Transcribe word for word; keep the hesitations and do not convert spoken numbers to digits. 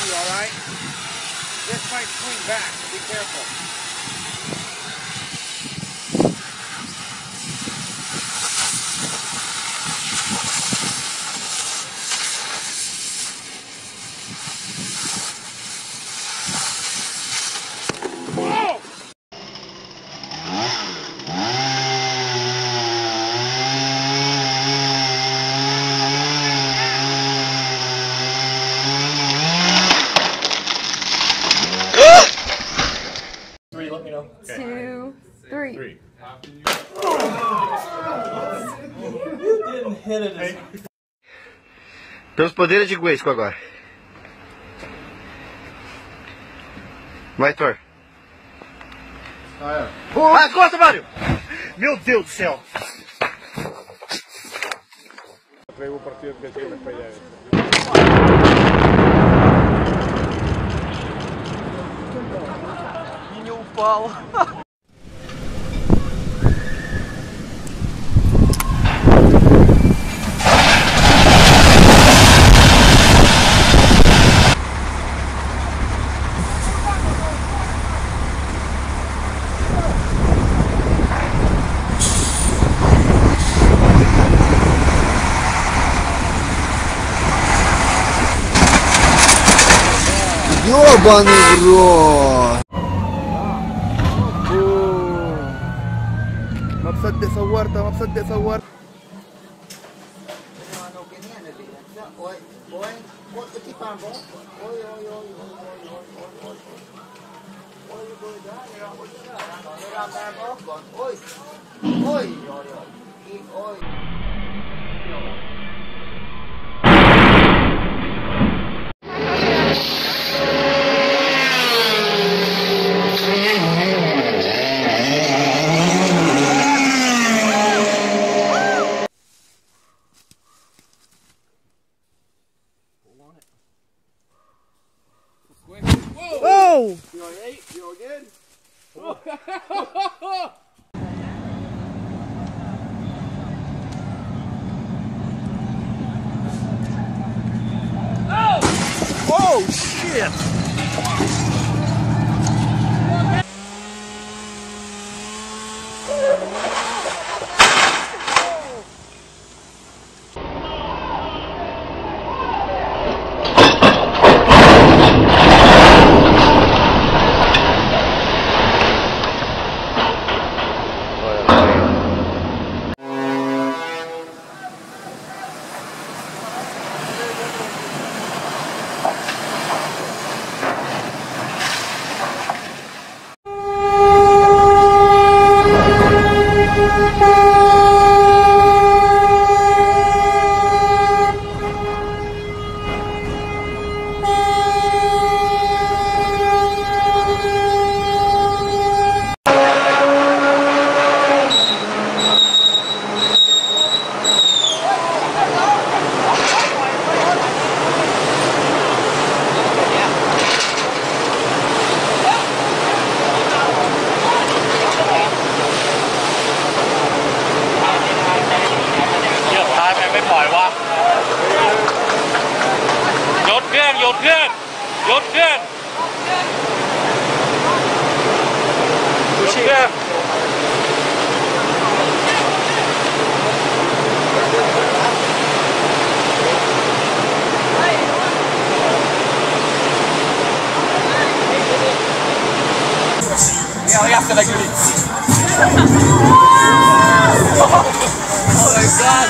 you, all right? This might swing back. Be careful. Three, let me know. Okay. Two, three. Three. You didn't hit it as... Pelos poderes de Grayskull agora. Vai, Thor. Ah, é. Vai as costas, Mário! Meu Deus do céu! Traigo partido que tiene para allá. Vinha o pau. Ёбаный в рот! ما بصدق صورتها ما بصدق صورتها Oh! You alright? You all good? Oh, shit! Ja, jag ska lägga ut. Oh my god.